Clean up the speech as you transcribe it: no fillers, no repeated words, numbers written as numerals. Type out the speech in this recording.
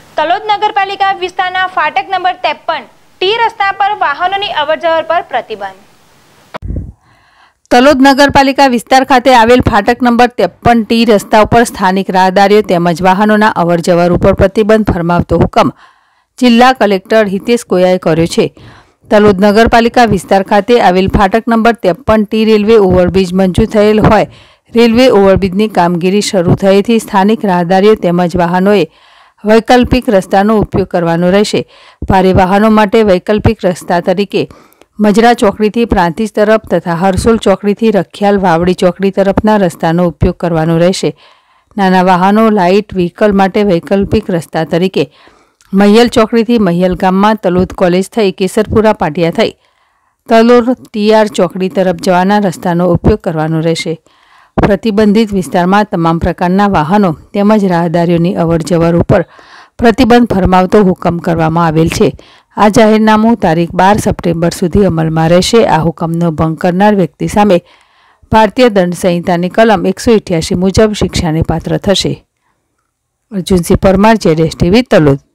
તલોદ નગરપાલિકા વિસ્તારના ફાટક નંબર 53 ટી રસ્તા પર વાહનોની અવરજવર પર પ્રતિબંધ। તલોદ નગરપાલિકા વિસ્તાર ખાતે આવેલ ફાટક નંબર 53 ટી રસ્તા ઉપર સ્થાનિક રાહદારીઓ તેમજ વાહનોના અવરજવર ઉપર પ્રતિબંધ ફરમાવતો હુકમ જિલ્લા કલેક્ટર હિતેશ ગોયાએ કર્યો છે। તલોદ નગરપાલિકા વિસ્તાર ખાતે આવેલ ફાટક નંબર 53 ટી રેલવે ઓવરબ્રિજ મંજૂર થયેલ હોય રેલવે ઓવરબ્રિજની કામગીરી શરૂ થયેથી સ્થાનિક રાહદારીઓ તેમજ વાહનોએ વૈકલ્પિક રસ્તાનો ઉપયોગ કરવાનો રહેશે। ભારે વાહનો માટે વૈકલ્પિક રસ્તા તરીકે મજરા ચોકડીથી પ્રાંતિજ તરફ તથા હરસોલ ચોકડીથી રખિયાલ વાવડી ચોકડી તરફના રસ્તાનો ઉપયોગ કરવાનો રહેશે। નાના વાહનો લાઇટ વ્હીકલ માટે વૈકલ્પિક રસ્તા તરીકે મહિયલ ચોકડીથી મહિયલ ગામમાં તલોદ કોલેજ થઈ કેસરપુરા પાટિયા થઈ તલોદ ટીઆર ચોકડી તરફ જવાના રસ્તાનો ઉપયોગ કરવાનો રહેશે। પ્રતિબંધિત વિસ્તારમાં તમામ પ્રકારના વાહનો તેમજ રાહદારીઓની અવરજવર ઉપર પ્રતિબંધ ફરમાવતો હુકમ કરવામાં આવેલ છે। આ જાહેરનામું તારીખ 12 સપ્ટેમ્બર સુધી અમલમાં રહેશે। આ હુકમનો ભંગ કરનાર વ્યક્તિ સામે ભારતીય દંડ સંહિતાની કલમ 188 મુજબ શિક્ષાને પાત્ર થશે। અર્જુનસિંહ પરમાર, જેડેશ ટીવી, તલોદ।